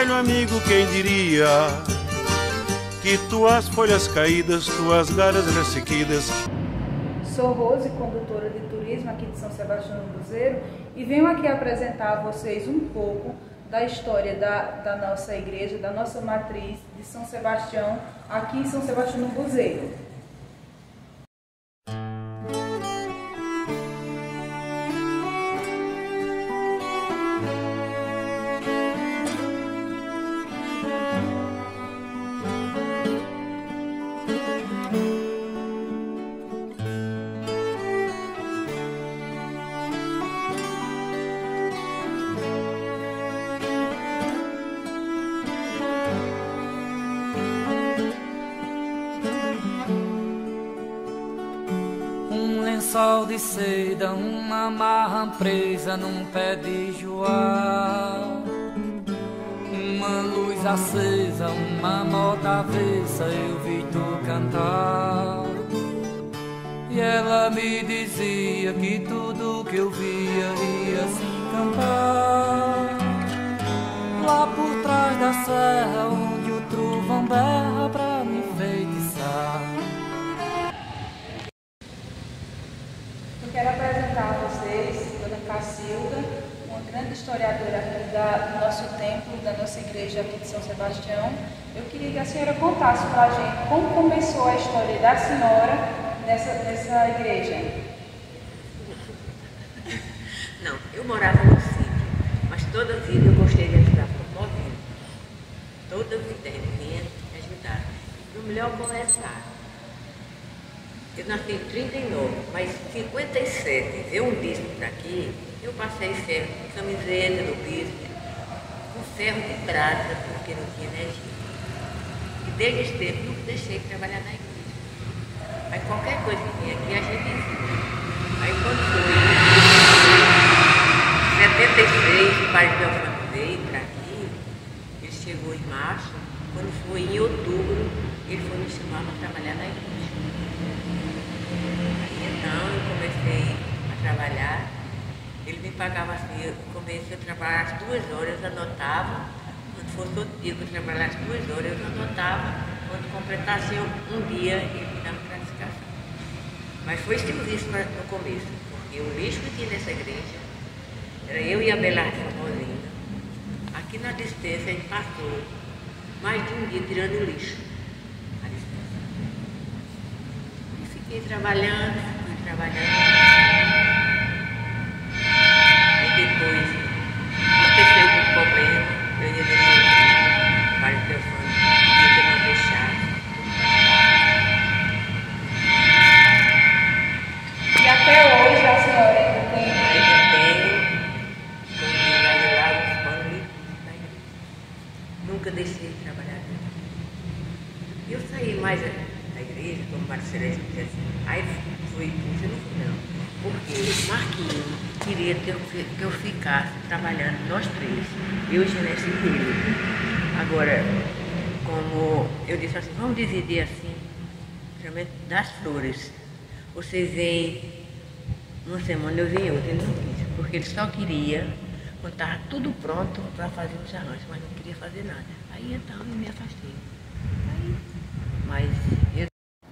velho amigo, quem diria que tuas folhas caídas, tuas galhas ressequidas. Sou Rose, condutora de turismo aqui de São Sebastião do Buzeiro, e venho aqui apresentar a vocês um pouco da história da nossa igreja, da nossa matriz de São Sebastião, aqui em São Sebastião do Buzeiro. Lençol de seda, uma marra presa num pé de joá, uma luz acesa, uma moda avessa, eu vi tu cantar. E ela me dizia que tudo que eu via ia se encantar. Lá por trás da serra, onde o trovão berra pra me enfeitiçar. Eu quero apresentar a vocês Dona Cacilda, uma grande historiadora aqui do nosso templo, da nossa igreja aqui de São Sebastião. Eu queria que a senhora contasse para a gente como começou a história da senhora nessa igreja. Não, eu morava no sítio, mas toda a vida eu gostei de ajudar promovendo. Toda a vida ele vinha me ajudar. O melhor começar. Eu nasci em 39, mas em 57, veio um bispo para aqui, eu passei ferro com camiseta do bispo, com ferro de prata, porque não tinha energia. E desde esse tempo nunca deixei de trabalhar na igreja. Aí qualquer coisa que vinha aqui, a gente via. Aí quando foi em 76, o pai de Belfranco veio para aqui, ele chegou em março, quando foi em outubro, ele foi me chamar para trabalhar na igreja. Então eu comecei a trabalhar, ele me pagava assim, eu comecei a trabalhar às 2 horas, eu anotava, quando fosse outro dia que eu trabalhava às 2 horas, eu anotava, quando completasse um dia, ele me dava classificação. Mas foi serviço no começo, porque o lixo que tinha nessa igreja, era eu e a Belarde Formosinha. Aqui na distância a gente passou mais de um dia tirando lixo. Fiquei trabalhando. Aí depois, aconteceu um problema, eu ia descer para o telefone, ia ter uma deixada. E até hoje a senhora ainda tem? Ainda tenho, como diz lá, os panos limpos da igreja. Nunca deixei de trabalhar. Eu saí mais da igreja, como Marcelo dizia assim, aí fui, não. Porque Marquinhos queria que eu ficasse trabalhando, nós três, eu e Genésio e ele. Agora, como eu disse assim, vamos dividir assim, realmente das flores. Vocês vêm uma semana, eu venho outra, ele não quis, porque ele só queria, quando estava tudo pronto para fazer os arranjos, mas não queria fazer nada. Aí então eu me afastei. Mas eu...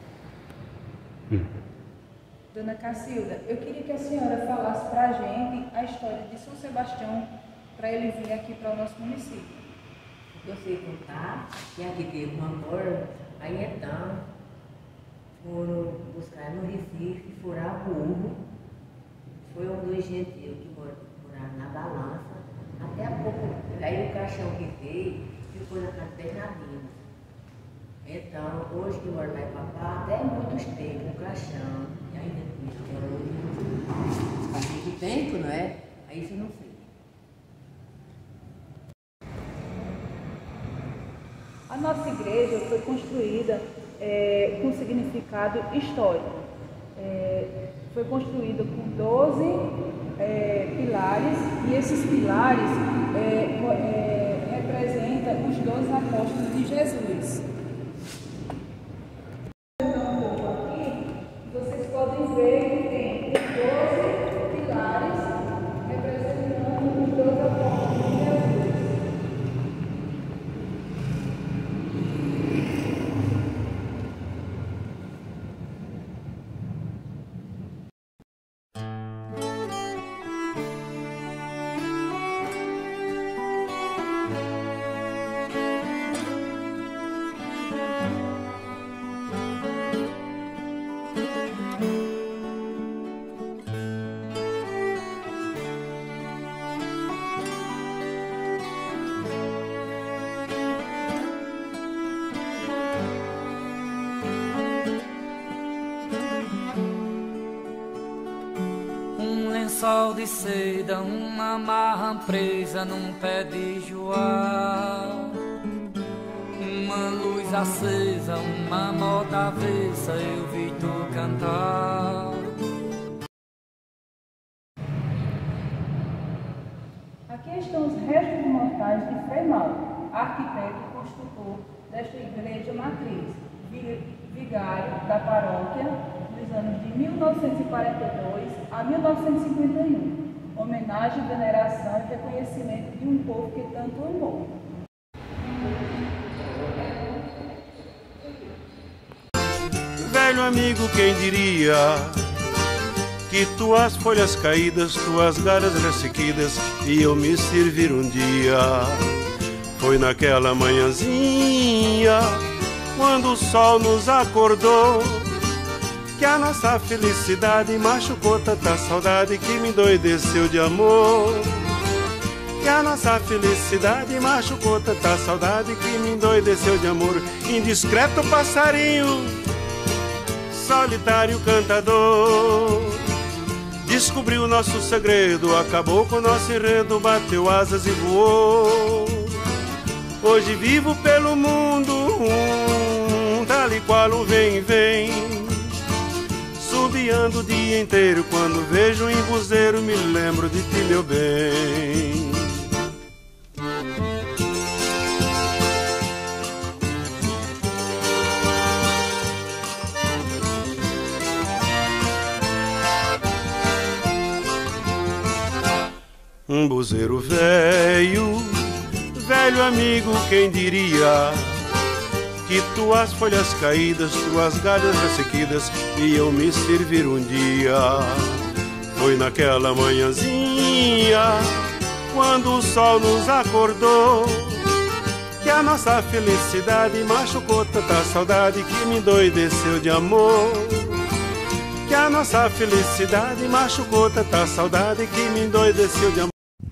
Dona Cacilda, eu queria que a senhora falasse para a gente a história de São Sebastião, para ele vir aqui para o nosso município. Eu sei contar que aqui teve uma porta, aí então foram buscar no Recife, furar burro. Foi um dos gentios que moraram na balança. Até a pouco, aí o caixão que veio ficou na casa de Bernardino. Então, hoje que mora lá em Papá, até muitos tempos, o caixão, e ainda há muito tempo, não é? Aí isso não sei. A nossa igreja foi construída com significado histórico. Foi construída com 12 pilares, e esses pilares representam os 12 apóstolos de Jesus. Vocês podem ver que tem 12 pilares representando os 12 apóstolos de Jesus. lençol de seda, uma marra presa num pé de joá. Uma luz acesa, uma moda avessa, eu vi tu cantar. Aqui estão os restos mortais de Frei Mauro, arquiteto e construtor desta igreja matriz, vigário da paróquia nos anos de 1942 a 1951, homenagem, veneração e reconhecimento de um povo que tanto amou. Velho amigo, quem diria que tuas folhas caídas, tuas galhas ressequidas iam me servir um dia? Foi naquela manhãzinha, quando o sol nos acordou, que a nossa felicidade machucou tanta saudade que me endoideceu de amor. Que a nossa felicidade machucou tanta saudade que me endoideceu de amor. Indiscreto passarinho, solitário cantador, descobriu nosso segredo, acabou com nosso enredo, bateu asas e voou. Hoje vivo pelo mundo, tal e qual um vem, subiando o dia inteiro. Quando vejo um embuzeiro, me lembro de ti, meu bem. Um buzeiro velho, velho amigo, quem diria que tuas folhas caídas, tuas galhas ressequidas iam me servir um dia? Foi naquela manhãzinha, quando o sol nos acordou, que a nossa felicidade machucou tanta saudade que me endoideceu de amor. Que a nossa felicidade machucou tanta saudade que me endoideceu de amor.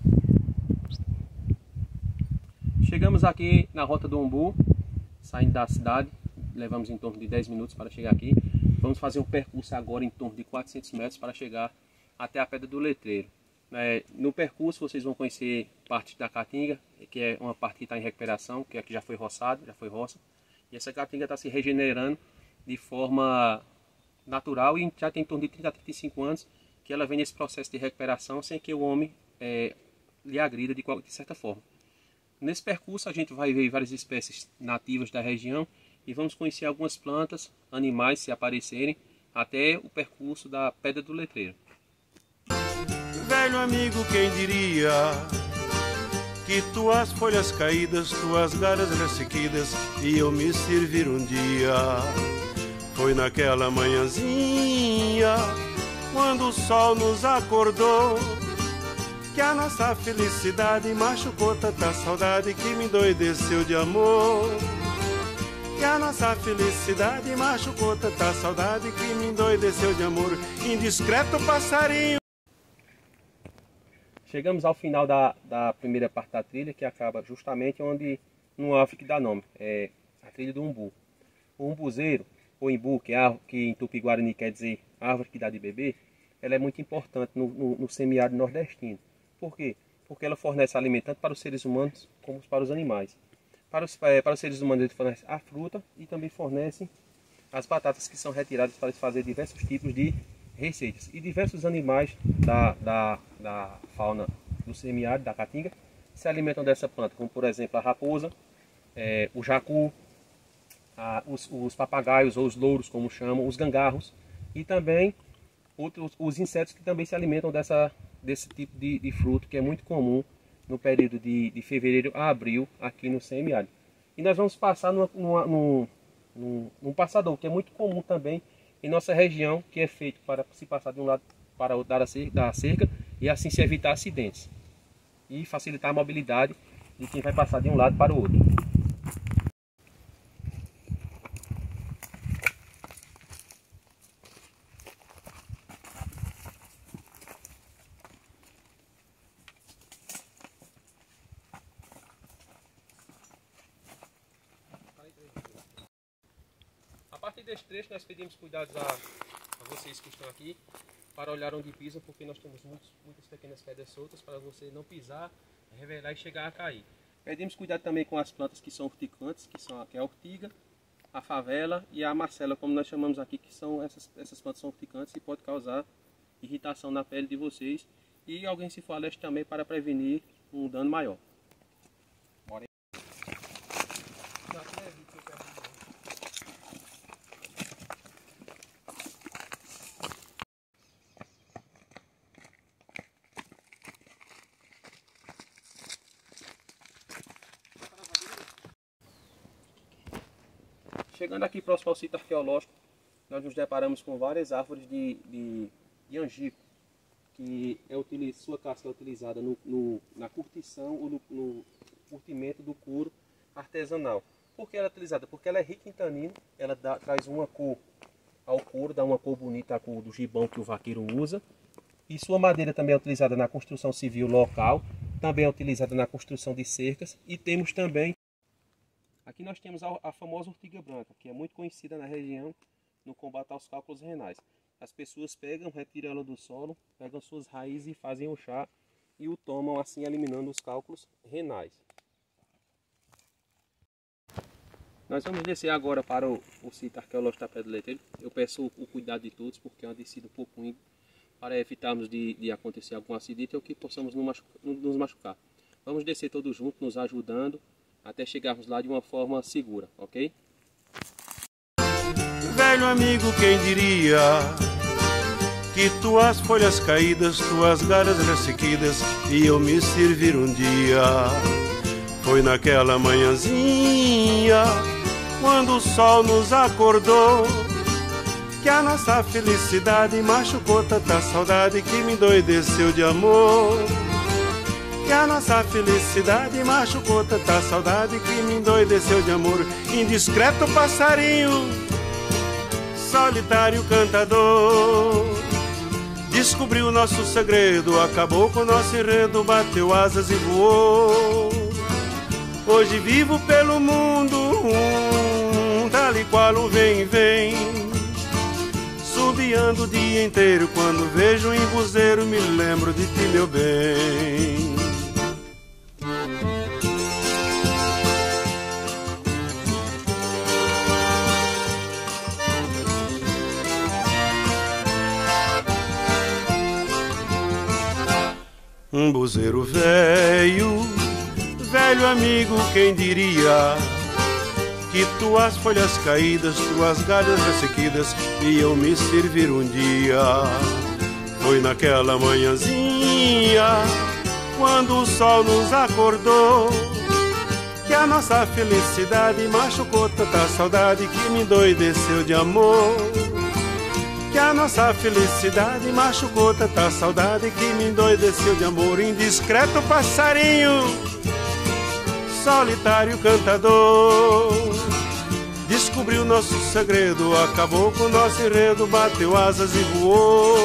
Chegamos aqui na Rota do Umbu, saindo da cidade, levamos em torno de 10 minutos para chegar aqui. Vamos fazer um percurso agora em torno de 400 metros para chegar até a Pedra do Letreiro. No percurso vocês vão conhecer parte da caatinga, que é uma parte que está em recuperação, que aqui já foi roçado, já foi roça. E essa caatinga está se regenerando de forma natural e já tem em torno de 30 a 35 anos que ela vem nesse processo de recuperação sem que o homem lhe agrida de certa forma. Nesse percurso a gente vai ver várias espécies nativas da região e vamos conhecer algumas plantas, animais se aparecerem, até o percurso da Pedra do Letreiro. Velho amigo, quem diria que tuas folhas caídas, tuas galhas ressequidas iam me servir um dia? Foi naquela manhãzinha, quando o sol nos acordou, que a nossa felicidade machucou tanta saudade que me endoideceu de amor. Que a nossa felicidade machucou tanta saudade que me endoideceu de amor. Indiscreto passarinho. Chegamos ao final da primeira parte da trilha, que acaba justamente onde no árvore que dá nome, é a trilha do umbu. O umbuzeiro, ou imbu, que em Tupi-Guarani quer dizer árvore que dá de beber, ela é muito importante no semiárido nordestino. Por quê? Porque ela fornece alimento tanto para os seres humanos como para os animais. Para os seres humanos ele fornece a fruta e também fornece as batatas que são retiradas para fazer diversos tipos de receitas. E diversos animais da fauna do semiárido, da caatinga, se alimentam dessa planta, como por exemplo a raposa, o jacu, os papagaios ou os louros, como chamam, os gangarros, e também os insetos que também se alimentam desse tipo de fruto, que é muito comum no período de fevereiro a abril aqui no semiárido. E nós vamos passar num passador, que é muito comum também em nossa região, que é feito para se passar de um lado para o outro da cerca e assim se evitar acidentes e facilitar a mobilidade de quem vai passar de um lado para o outro. A partir deste trecho nós pedimos cuidados a vocês que estão aqui, para olhar onde pisa, porque nós temos muitas pequenas pedras soltas para você não pisar, revelar e chegar a cair. Pedimos cuidado também com as plantas que são urticantes, que é a ortiga, a favela e a marcela, como nós chamamos aqui, que são essas plantas são urticantes e pode causar irritação na pele de vocês. E alguém se falece também para prevenir um dano maior. Bora. Chegando aqui próximo ao sítio arqueológico, nós nos deparamos com várias árvores de angico, que sua casca é utilizada na curtição ou no curtimento do couro artesanal. Por que ela é utilizada? Porque ela é rica em tanino, ela traz uma cor ao couro, dá uma cor bonita à cor do gibão que o vaqueiro usa. E sua madeira também é utilizada na construção civil local, também é utilizada na construção de cercas. E temos também, aqui nós temos a famosa ortiga branca, que é muito conhecida na região no combate aos cálculos renais. As pessoas pegam, retiram ela do solo, pegam suas raízes e fazem o chá e o tomam, assim eliminando os cálculos renais. Nós vamos descer agora para o sítio arqueológico da Pedra do Letreiro. Eu peço o cuidado de todos, porque é uma descida um pouco íngreme, para evitarmos de acontecer algum acidente ou que possamos nos machucar. Vamos descer todos juntos, nos ajudando, até chegarmos lá de uma forma segura, ok? Velho amigo, quem diria que tuas folhas caídas, tuas galhas ressequidas iam me servir um dia? Foi naquela manhãzinha, quando o sol nos acordou, que a nossa felicidade machucou tanta saudade que me endoideceu de amor. Que a nossa felicidade machucou tanta saudade que me endoideceu de amor. Indiscreto passarinho, solitário cantador, descobriu nosso segredo, acabou com nosso enredo, bateu asas e voou. Hoje vivo pelo mundo, tal e qual o vem, subiando o dia inteiro. Quando vejo um embuzeiro, me lembro de ti, meu bem. Um buzeiro velho, velho amigo, quem diria que tuas folhas caídas, tuas galhas ressequidas iam me servir um dia? Foi naquela manhãzinha, quando o sol nos acordou, que a nossa felicidade machucou tanta saudade que me endoideceu de amor. Que a nossa felicidade machucou tanta saudade que me endoideceu de amor. Indiscreto passarinho, solitário cantador, descobriu nosso segredo, acabou com nosso enredo, bateu asas e voou.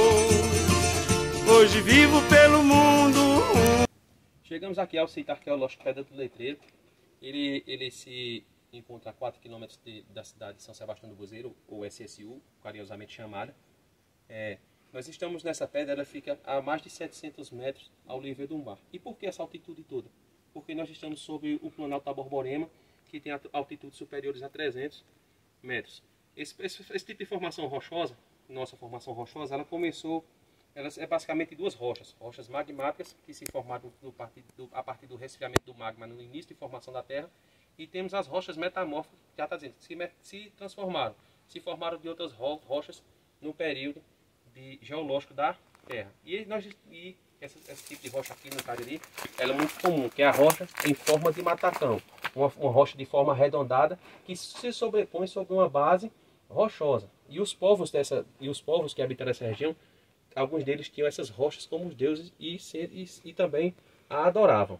Hoje vivo pelo mundo. Chegamos aqui ao sítio arqueológico Pedra do Letreiro. Ele se encontra a 4 km da cidade de São Sebastião do Buzeiro, ou SSU, carinhosamente chamada. Nós estamos nessa pedra, ela fica a mais de 700 metros ao nível do mar. E por que essa altitude toda? Porque nós estamos sobre o Planalto da Borborema, que tem altitudes superiores a 300 metros. Esse tipo de formação rochosa, nossa formação rochosa, ela é basicamente duas rochas magmáticas que se formaram a partir do resfriamento do magma no início de formação da Terra, e temos as rochas metamórficas, já está dizendo, se transformaram, se formaram de outras rochas no período geológico da Terra. E esse tipo de rocha aqui no Cariri, ela é muito comum, que é a rocha em forma de matacão, uma rocha de forma arredondada que se sobrepõe sobre uma base rochosa. E os povos que habitaram essa região, alguns deles tinham essas rochas como os deuses e também a adoravam.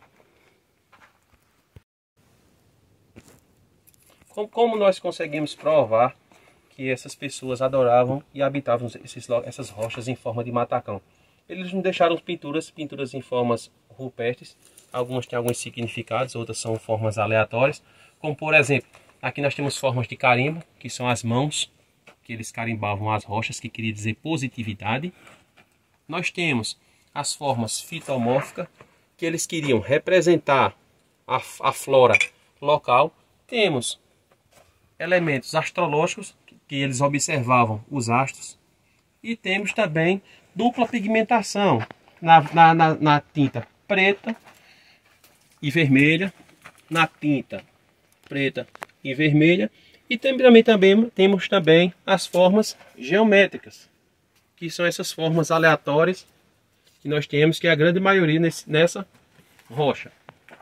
Como nós conseguimos provar que essas pessoas adoravam e habitavam essas rochas em forma de matacão? Eles nos deixaram pinturas em formas rupestres. Algumas têm alguns significados, outras são formas aleatórias. Como por exemplo, aqui nós temos formas de carimbo, que são as mãos que eles carimbavam as rochas, que queria dizer positividade. nós temos as formas fitomórficas, que eles queriam representar a flora local. Temos elementos astrológicos, que eles observavam os astros. E temos também dupla pigmentação na tinta preta e vermelha, na tinta preta e vermelha. E também temos também as formas geométricas, que são essas formas aleatórias que nós temos, que é a grande maioria nessa rocha.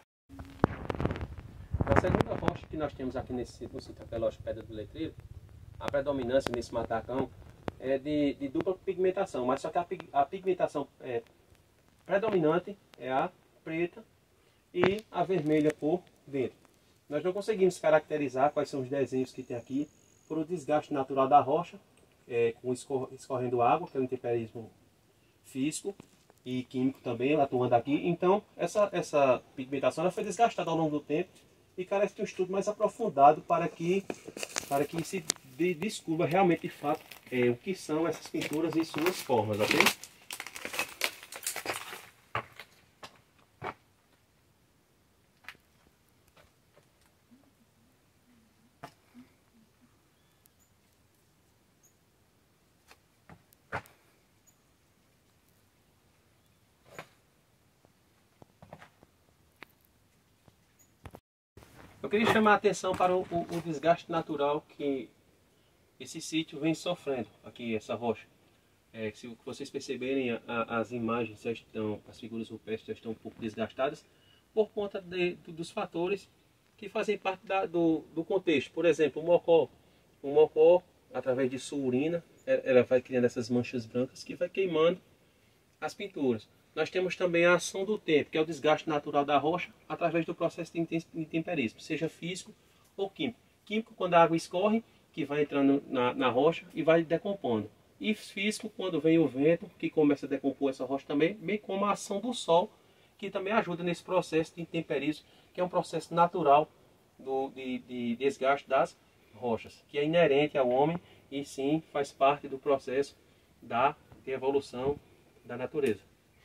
A segunda rocha que nós temos aqui no sítio arqueológico Pedra do Letreiro, a predominância nesse matacão é de dupla pigmentação, mas só que a pigmentação predominante é a preta e a vermelha por dentro. Nós não conseguimos caracterizar quais são os desenhos que tem aqui por o desgaste natural da rocha, com escorrendo água, que é o intemperismo físico e químico também, ela atuando aqui. Então essa pigmentação ela foi desgastada ao longo do tempo e carece de um estudo mais aprofundado para que se descubra realmente de fato o que são essas pinturas e suas formas, ok? Eu queria chamar a atenção para o desgaste natural que esse sítio vem sofrendo, aqui essa rocha. Se vocês perceberem, as imagens já estão, as figuras rupestres já estão um pouco desgastadas por conta dos fatores que fazem parte do contexto. Por exemplo, o mocó, através de sua urina, ela vai criando essas manchas brancas que vai queimando as pinturas. Nós temos também a ação do tempo, que é o desgaste natural da rocha através do processo de intemperismo, seja físico ou químico. Químico, quando a água escorre, que vai entrando na rocha e vai decompondo. E físico, quando vem o vento, que começa a decompor essa rocha também, bem como a ação do sol, que também ajuda nesse processo de intemperismo, que é um processo natural de desgaste das rochas, que é inerente ao homem e sim faz parte do processo de evolução da natureza.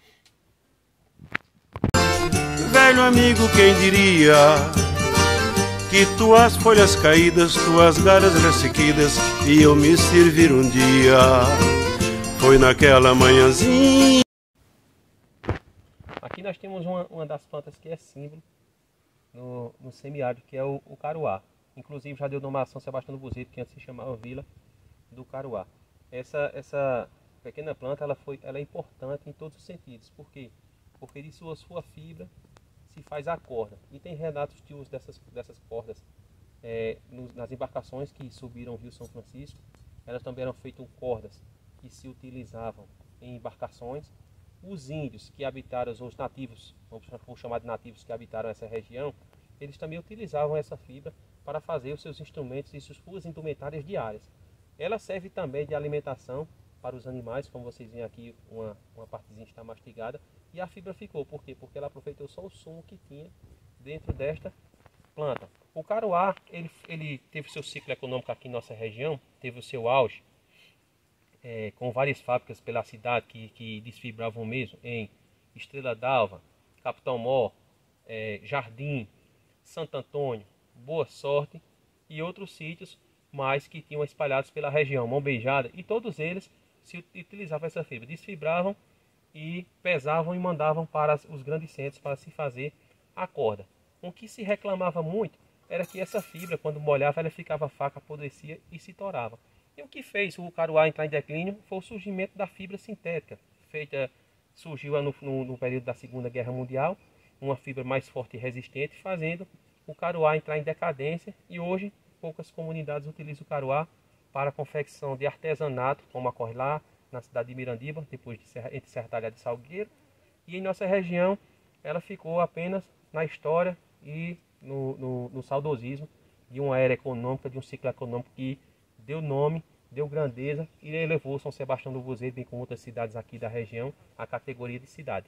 Velho amigo, quem diria que tuas folhas caídas, tuas galhas ressequidas iam me servir um dia? Foi naquela manhãzinha. Aqui nós temos uma das plantas que é símbolo no semiárido, que é o caruá. Inclusive já deu nome a São Sebastião do Buzeiro, que antes se chamava Vila do Caruá. Essa pequena planta ela é importante em todos os sentidos. Por quê? Porque de sua fibra se faz a corda. E tem relatos de uso dessas cordas nas embarcações que subiram o Rio São Francisco. Elas também eram feitas cordas que se utilizavam em embarcações. Os índios que habitaram, os nativos, vamos chamar de nativos que habitaram essa região, eles também utilizavam essa fibra para fazer os seus instrumentos e suas indumentárias diárias. Ela serve também de alimentação para os animais, como vocês veem aqui, uma partezinha está mastigada, e a fibra ficou. Por quê? Porque ela aproveitou só o sumo que tinha dentro desta planta. O caruá, ele teve seu ciclo econômico aqui em nossa região, teve o seu auge, com várias fábricas pela cidade que desfibravam mesmo em Estrela d'Alva, Capitão Mor, Jardim, Santo Antônio, Boa Sorte e outros sítios mais que tinham espalhados pela região, Mão Beijada, e todos eles se utilizavam essa fibra, desfibravam e pesavam e mandavam para os grandes centros para se fazer a corda. O que se reclamava muito era que essa fibra, quando molhava, ela ficava fraca, apodrecia e se torava. E o que fez o caruá entrar em declínio foi o surgimento da fibra sintética, surgiu no período da Segunda Guerra Mundial, uma fibra mais forte e resistente, fazendo o caruá entrar em decadência, e hoje poucas comunidades utilizam o caruá para a confecção de artesanato, como ocorre lá na cidade de Mirandiba, depois entre Serra Talhada e Salgueiro, e em nossa região ela ficou apenas na história e no saudosismo de uma era econômica, de um ciclo econômico que deu nome, deu grandeza e elevou São Sebastião do Buzeiro, bem como outras cidades aqui da região, à categoria de cidade.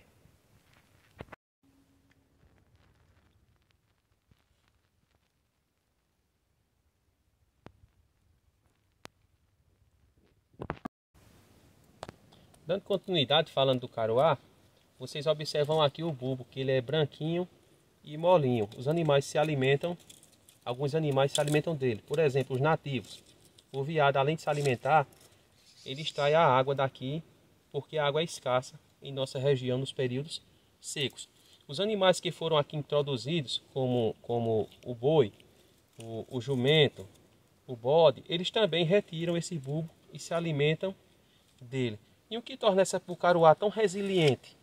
Dando continuidade, falando do caruá, vocês observam aqui o bulbo, que ele é branquinho e molinho. Os animais se alimentam, alguns animais se alimentam dele. Por exemplo, os nativos. O veado, além de se alimentar, ele extrai a água daqui, porque a água é escassa em nossa região nos períodos secos. Os animais que foram aqui introduzidos, como o boi, o jumento, o bode, eles também retiram esse bulbo e se alimentam dele. E o que torna o caruá tão resiliente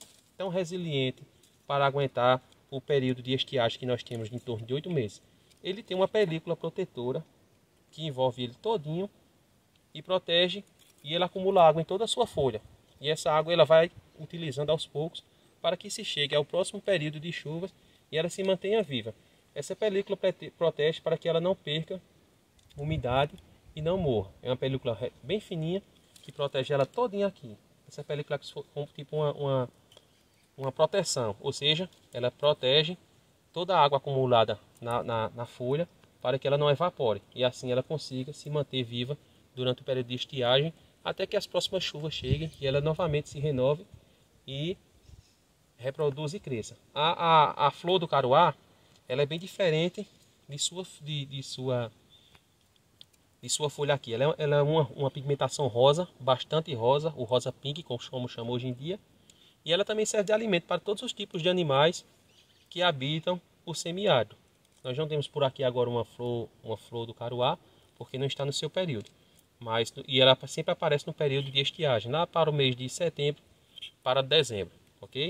para aguentar o período de estiagem que nós temos de em torno de 8 meses? Ele tem uma película protetora que envolve ele todinho e protege, e ele acumula água em toda a sua folha. E essa água ela vai utilizando aos poucos para que se chegue ao próximo período de chuvas e ela se mantenha viva. Essa película protege para que ela não perca umidade e não morra. É uma película bem fininha que protege ela todinha aqui. Essa película é como tipo uma proteção, ou seja, ela protege toda a água acumulada na folha para que ela não evapore e assim ela consiga se manter viva durante o período de estiagem até que as próximas chuvas cheguem e ela novamente se renove e reproduza e cresça. A flor do caruá ela é bem diferente de sua folha aqui. Ela é uma pigmentação rosa, bastante rosa, o rosa pink, como chama hoje em dia. E ela também serve de alimento para todos os tipos de animais que habitam o semiárido. Nós não temos por aqui agora uma flor do caruá, porque não está no seu período. E ela sempre aparece no período de estiagem, lá para o mês de setembro para dezembro, ok?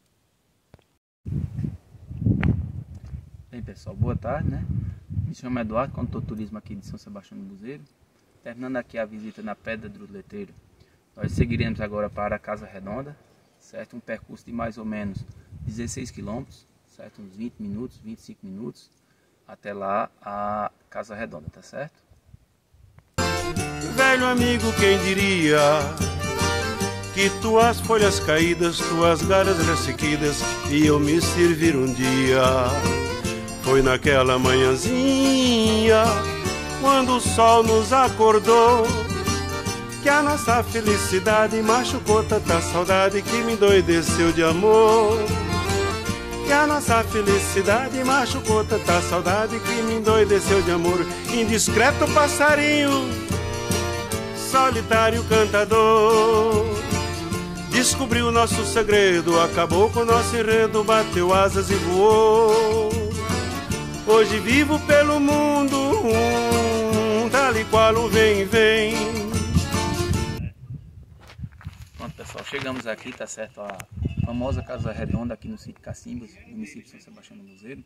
Bem pessoal, boa tarde, né? Me chamo Eduardo, condutor turismo aqui de São Sebastião do Buzeiro. Terminando aqui a visita na Pedra do Letreiro, nós seguiremos agora para a Casa Redonda, certo? Um percurso de mais ou menos 16 km, certo? Uns 20 minutos, 25 minutos, até lá a Casa Redonda, tá certo? Velho amigo, quem diria que tuas folhas caídas, tuas galhas ressequidas iam me servir um dia? Foi naquela manhãzinha, quando o sol nos acordou, que a nossa felicidade machucou tanta saudade que me endoideceu de amor. Que a nossa felicidade machucou tanta saudade que me endoideceu de amor. Indiscreto passarinho, solitário cantador, descobriu nosso segredo, acabou com nosso enredo, bateu asas e voou. Hoje vivo pelo mundo, tal e qual o vem. Pronto pessoal, chegamos aqui, tá certo, a famosa Casa Redonda aqui no sítio Cacimbas, município de São Sebastião do Buzeiro.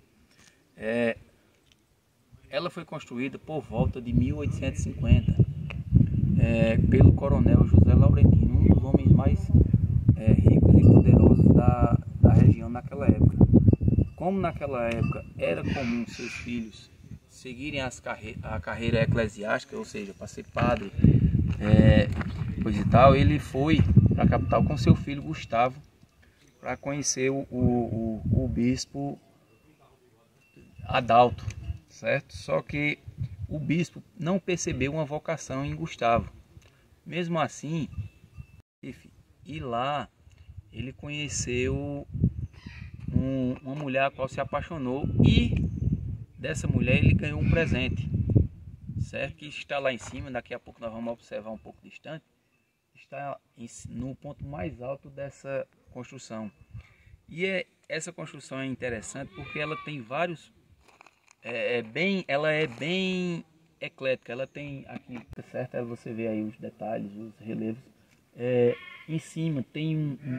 Ela foi construída por volta de 1850 pelo coronel José Laurentino, um dos homens mais ricos e poderosos da região naquela época. Como naquela época era comum seus filhos seguirem a carreira eclesiástica, ou seja, para ser padre, coisa e tal, ele foi para a capital com seu filho Gustavo para conhecer o bispo Adalto, certo? Só que o bispo não percebeu uma vocação em Gustavo. Mesmo assim, e lá ele conheceu uma mulher a qual se apaixonou, e dessa mulher ele ganhou um presente, certo? Que está lá em cima, daqui a pouco nós vamos observar um pouco distante, está no ponto mais alto dessa construção. E essa construção é interessante porque ela tem vários, ela é bem eclética, ela tem aqui, certo? Você vê aí os detalhes, os relevos, em cima tem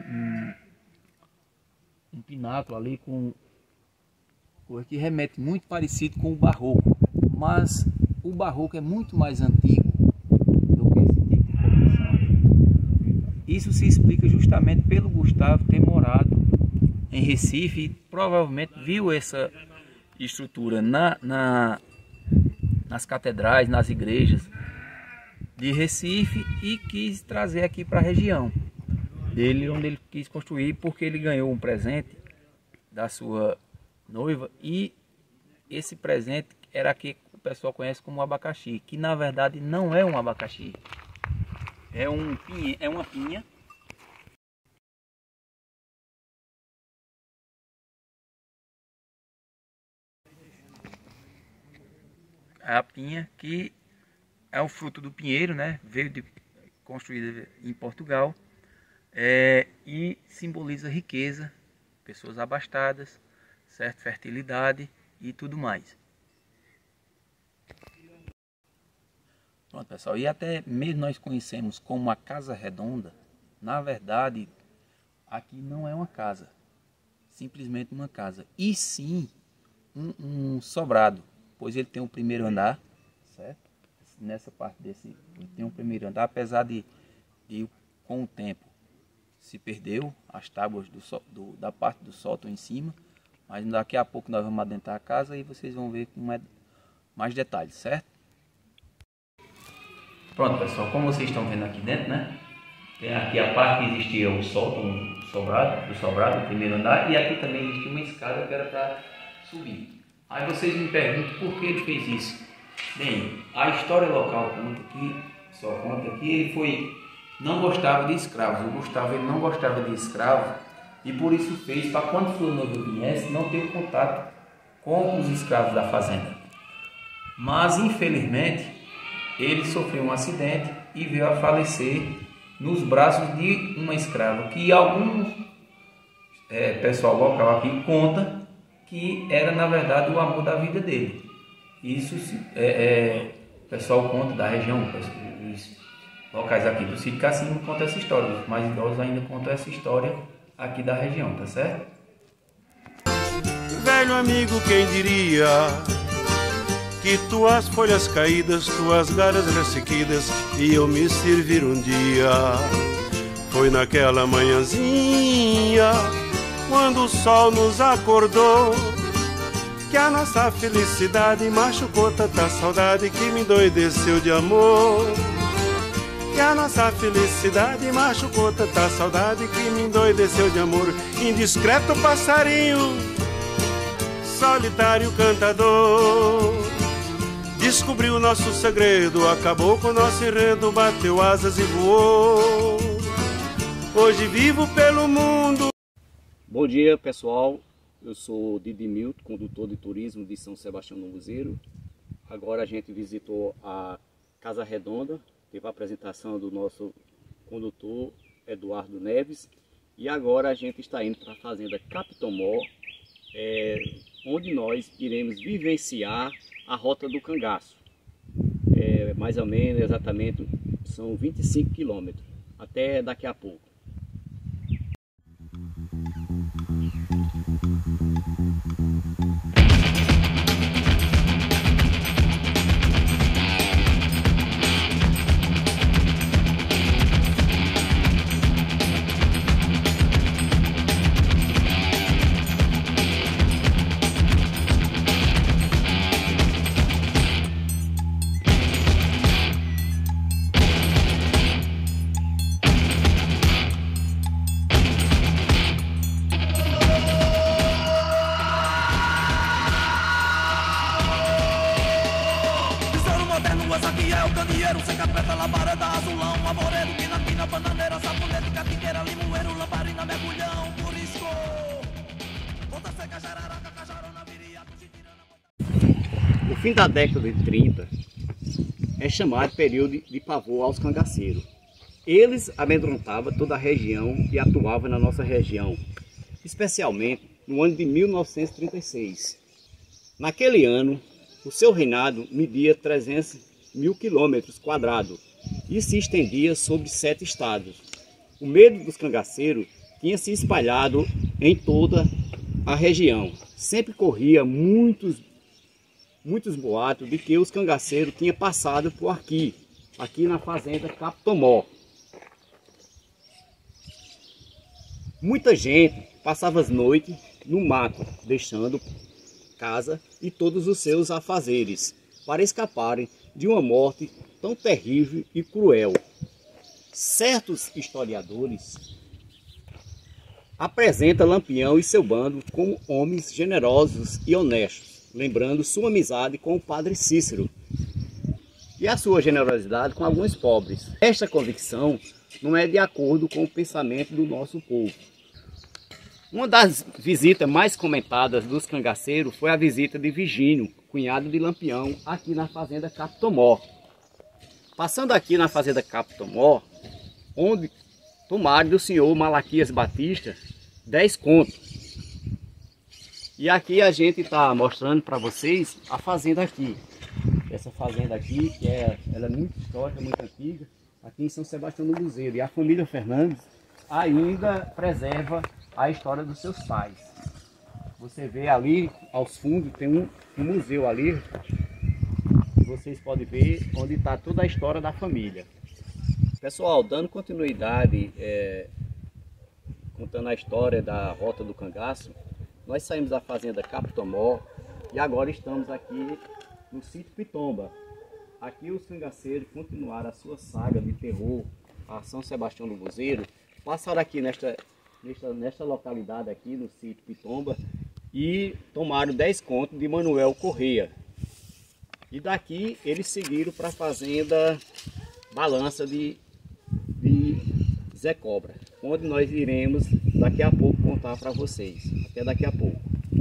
um pináculo ali que remete muito parecido com o barroco, mas o barroco é muito mais antigo do que esse tipo de construção. Isso se explica justamente pelo Gustavo ter morado em Recife e provavelmente viu essa estrutura nas catedrais, nas igrejas de Recife e quis trazer aqui para a região dele, onde ele quis construir, porque ele ganhou um presente da sua noiva, e esse presente era o que o pessoal conhece como abacaxi, que na verdade não é um abacaxi, é uma pinha, a pinha, que é o fruto do pinheiro, né? Construída em Portugal, e simboliza riqueza, pessoas abastadas, certo? Fertilidade e tudo mais. Pronto, pessoal, e até mesmo nós conhecemos como a Casa Redonda. Na verdade, aqui não é uma casa, simplesmente uma casa, e sim um sobrado, pois ele tem um primeiro andar, certo? Nessa parte desse, ele tem um primeiro andar, apesar de com o tempo se perdeu as tábuas da parte do sótão em cima, mas daqui a pouco nós vamos adentrar a casa e vocês vão ver com mais detalhes, certo? Pronto, pessoal, como vocês estão vendo aqui dentro, né? Tem aqui a parte que existia o sótão do sobrado, o primeiro andar, e aqui também existia uma escada que era para subir. Aí vocês me perguntam por que ele fez isso. Bem, a história local conta que ele não gostava de escravos. O Gustavo ele não gostava de escravos e por isso fez para quando Florianópolis viesse não ter contato com os escravos da fazenda. Mas infelizmente ele sofreu um acidente e veio a falecer nos braços de uma escrava, que algum pessoal local aqui conta que era na verdade o amor da vida dele. Isso o pessoal conta da região, os locais aqui do Sítio Cassino contam essa história, os mais idosos ainda contam essa história aqui da região, tá certo? Velho amigo, quem diria que tuas folhas caídas, tuas galhas ressequidas iam me servir um dia. Foi naquela manhãzinha, quando o sol nos acordou, que a nossa felicidade machucou tanta saudade que me endoideceu de amor. Que a nossa felicidade machucou tanta saudade que me endoideceu de amor. Indiscreto passarinho, solitário cantador, descobriu nosso segredo, acabou com nosso enredo, bateu asas e voou. Hoje vivo pelo mundo. Bom dia, pessoal. Eu sou Didi Milton, condutor de turismo de São Sebastião do Muzeiro. Agora a gente visitou a Casa Redonda, teve a apresentação do nosso condutor Eduardo Neves. E agora a gente está indo para a fazenda Capitão Mó, onde nós iremos vivenciar a Rota do Cangaço. Mais ou menos, exatamente, são 25 quilômetros. Até daqui a pouco. Aqui é o candeeiro, sem capeta, labareda, azulão, arvoredo, quinatina, bananeira, sabonete, catigueira, limoeiro, lamparina, mergulhão, burisco, ponta seca, jararaca, cajarona, viriato, gitirana. O fim da década de 30 é chamado período de pavor aos cangaceiros. Eles amedrontavam toda a região e atuavam na nossa região, especialmente no ano de 1936. Naquele ano, o seu reinado media 300.000 quilômetros quadrados e se estendia sobre 7 estados. O medo dos cangaceiros tinha se espalhado em toda a região. Sempre corria muitos boatos de que os cangaceiros tinham passado por aqui na fazenda Capitão Mó. Muita gente passava as noites no mato, deixando casa e todos os seus afazeres para escaparem de uma morte tão terrível e cruel. Certos historiadores apresentam Lampião e seu bando como homens generosos e honestos, lembrando sua amizade com o padre Cícero e a sua generosidade com alguns pobres. Esta convicção não é de acordo com o pensamento do nosso povo. Uma das visitas mais comentadas dos cangaceiros foi a visita de Virgínio, cunhado de Lampião, aqui na fazenda Capitomó. Passando aqui na fazenda Capitomó, onde tomaram do senhor Malaquias Batista 10 contos. E aqui a gente está mostrando para vocês a fazenda aqui. Essa fazenda aqui, que ela é muito histórica, muito antiga, aqui em São Sebastião do Buzeiro. E a família Fernandes ainda preserva a história dos seus pais. Você vê ali, aos fundos, tem um museu ali. Vocês podem ver onde está toda a história da família. Pessoal, dando continuidade, contando a história da Rota do Cangaço, nós saímos da fazenda Capitomó e agora estamos aqui no sítio Pitomba. Aqui os cangaceiros continuaram a sua saga de terror a São Sebastião do Buzeiro. Passaram aqui nesta localidade aqui no sítio Pitomba e tomaram 10 contos de Manuel Correia. E daqui eles seguiram para a fazenda Balança de Zé Cobra, onde nós iremos daqui a pouco contar para vocês. Até daqui a pouco.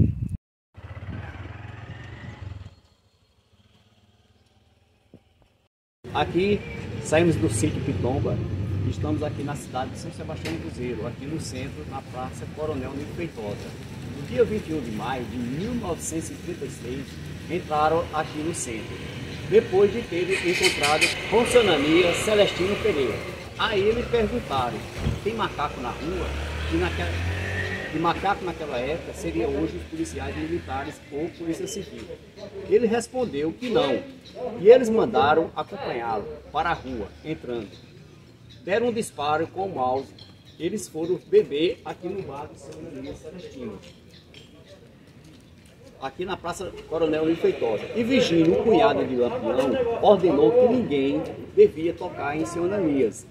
Aqui saímos do sítio Pitomba e estamos aqui na cidade de São Sebastião do Buzeiro, aqui no centro, na Praça Coronel Nilo Feitosa. No dia 21 de maio de 1936, entraram aqui no centro, depois de terem encontrado com seu Ananias Celestino Pereira. Aí me perguntaram, tem macaco na rua? E macaco naquela época seria hoje os policiais militares ou polícia civil. Ele respondeu que não, e eles mandaram acompanhá-lo para a rua, entrando. Deram um disparo com o mouse, eles foram beber aqui no bar do seu Ananias Celestino, aqui na Praça Coronel Nilo Feitosa. E Virgínio, o cunhado de Lampião, ordenou que ninguém devia tocar em seu Ananias.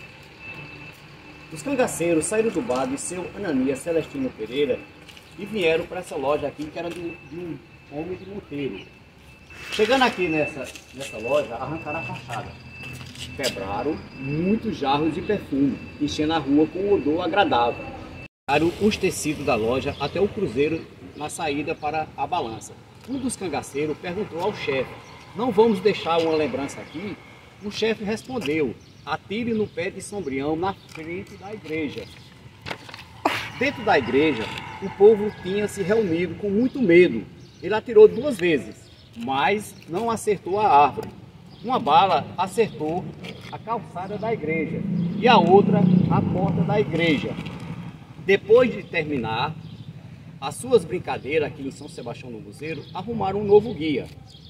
Os cangaceiros saíram do bar de seu Ananias Celestino Pereira e vieram para essa loja aqui, que era de um homem de Monteiro. Chegando aqui nessa loja, arrancaram a fachada. Quebraram muitos jarros de perfume, enchendo a rua com um odor agradável. Tiraram os tecidos da loja até o cruzeiro na saída para a balança. Um dos cangaceiros perguntou ao chefe, não vamos deixar uma lembrança aqui? O chefe respondeu, atire no pé de Sombrião na frente da igreja. Dentro da igreja, o povo tinha se reunido com muito medo. Ele atirou 2 vezes, mas não acertou a árvore. Uma bala acertou a calçada da igreja e a outra a porta da igreja. Depois de terminar as suas brincadeiras aqui em São Sebastião do Buzeiro, arrumaram um novo guia.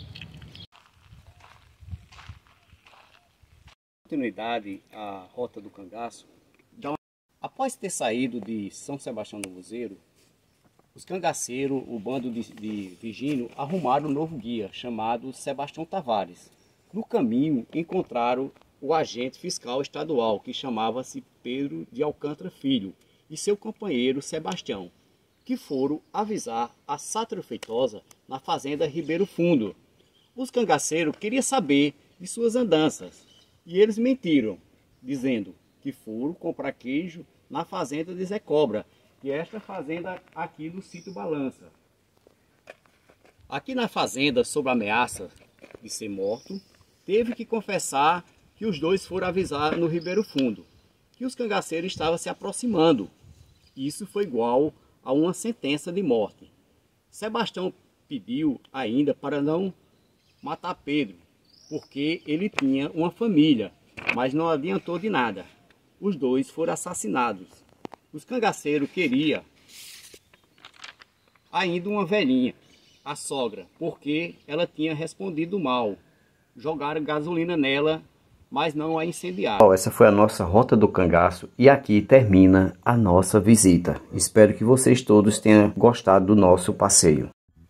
Continuidade à Rota do Cangaço. Após ter saído de São Sebastião do Buzeiro, os cangaceiros, o bando de Virgínio, arrumaram um novo guia chamado Sebastião Tavares. No caminho encontraram o agente fiscal estadual, que chamava-se Pedro de Alcântara Filho, e seu companheiro Sebastião, que foram avisar a Sátira Feitosa na fazenda Ribeiro Fundo. Os cangaceiros queriam saber de suas andanças e eles mentiram, dizendo que foram comprar queijo na fazenda de Zé Cobra, que é esta fazenda aqui do sítio Balança. Aqui na fazenda, sob a ameaça de ser morto, teve que confessar que os dois foram avisar no Ribeiro Fundo, que os cangaceiros estavam se aproximando. Isso foi igual a uma sentença de morte. Sebastião pediu ainda para não matar Pedro, porque ele tinha uma família, mas não adiantou de nada. Os dois foram assassinados. Os cangaceiros queriam ainda uma velhinha, a sogra, porque ela tinha respondido mal. Jogaram gasolina nela, mas não a incendiaram. Essa foi a nossa Rota do Cangaço e aqui termina a nossa visita. Espero que vocês todos tenham gostado do nosso passeio.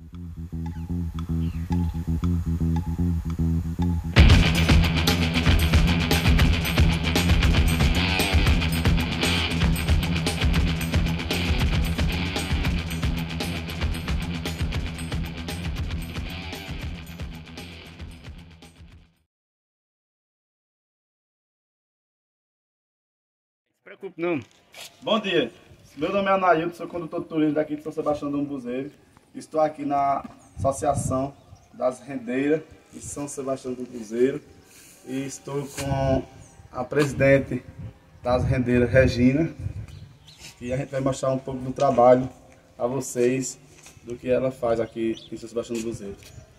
Preocupe não. Bom dia, meu nome é Anailton, sou condutor de turismo daqui de São Sebastião do Buzeiro. Estou aqui na Associação das rendeiras de São Sebastião do Cruzeiro e estou com a presidente das rendeiras, Regina, e a gente vai mostrar um pouco do trabalho a vocês, do que ela faz aqui em São Sebastião do Cruzeiro.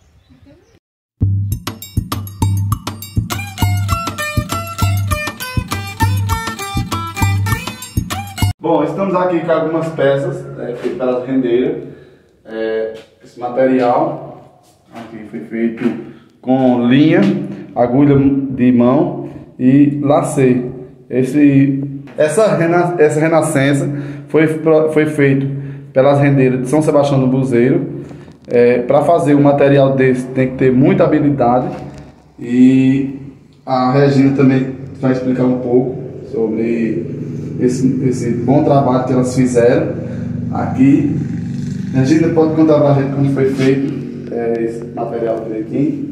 Bom, estamos aqui com algumas peças feitas pelas rendeiras. Esse material aqui foi feito com linha, agulha de mão e lacê. Essa renascença foi feito pelas rendeiras de São Sebastião do Cruzeiro. Para fazer um material desse tem que ter muita habilidade, e a Regina também vai explicar um pouco sobre esse bom trabalho que elas fizeram aqui. Regina, pode contar para a gente como foi feito esse material direitinho?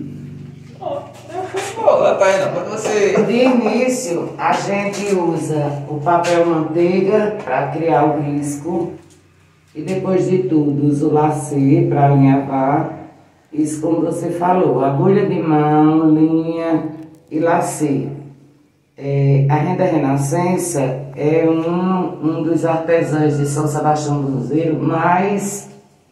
De início, a gente usa o papel manteiga para criar o risco, e depois de tudo usa o lacê para alinhavar. Isso, como você falou, agulha de mão, linha e lacê. A Renda Renascença é um dos artesãos de São Sebastião do Cruzeiro, mas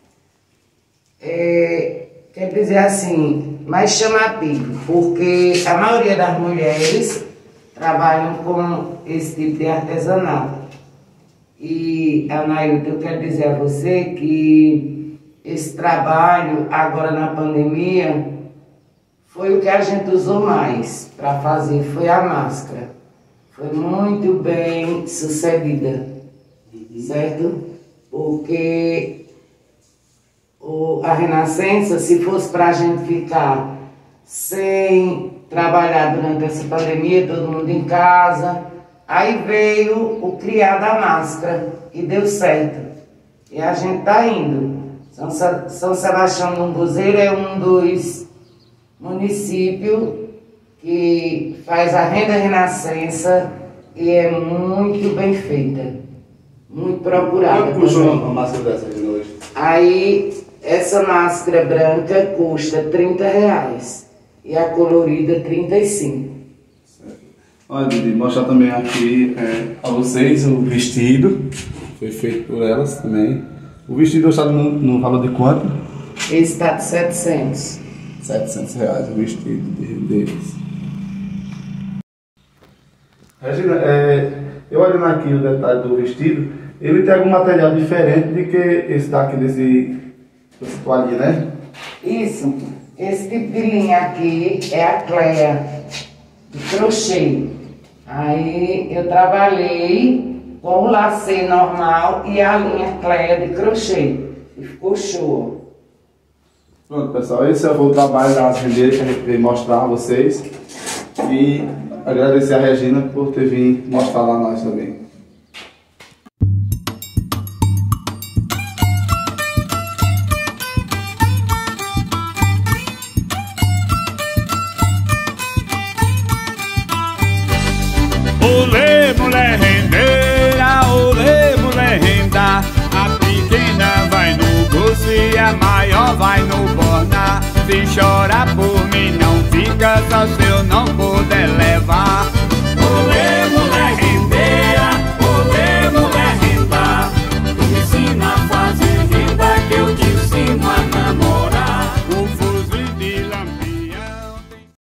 quer dizer assim, mais chamativo, porque a maioria das mulheres trabalham com esse tipo de artesanato. E, Anailton, eu quero dizer a você que esse trabalho, agora na pandemia, foi o que a gente usou mais para fazer, foi a máscara. Foi muito bem sucedida, certo? Porque a Renascença, se fosse para a gente ficar sem trabalhar durante essa pandemia, todo mundo em casa, aí veio o criar da máscara e deu certo. E a gente está indo. São Sebastião do Cruzeiro é um dos municípios que faz a Renda Renascença e é muito bem feita, muito procurada. Quanto custa uma máscara dessa de hoje? Aí, essa máscara branca custa R$30 e a colorida R$35. Olha, Didi, mostrar também aqui a vocês o vestido, foi feito por elas também. O vestido está no valor de quanto? Esse está de R$700. R$700 o vestido deles. Regina, eu olhando aqui o detalhe do vestido, ele tem algum material diferente do que esse daqui desse toalhinha, né? Isso, esse tipo de linha aqui é a cleia de crochê. Aí eu trabalhei com o lacê normal e a linha cleia de crochê e ficou show. Pronto, pessoal, esse foi o trabalho das rendeiras que a gente veio mostrar a vocês, e agradecer a Regina por ter vindo mostrar lá nós também. Olê, mulher rendeira, olê, mulher renda. A pequena vai no gozo e a maior vai no borna. Se chorar por mim não fica só se eu não